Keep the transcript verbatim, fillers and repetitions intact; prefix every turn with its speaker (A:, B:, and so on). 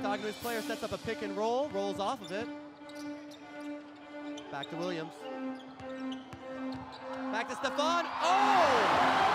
A: talking to his player, sets up a pick and roll, rolls off of it. Back to Williams. Back to Stefan. Oh!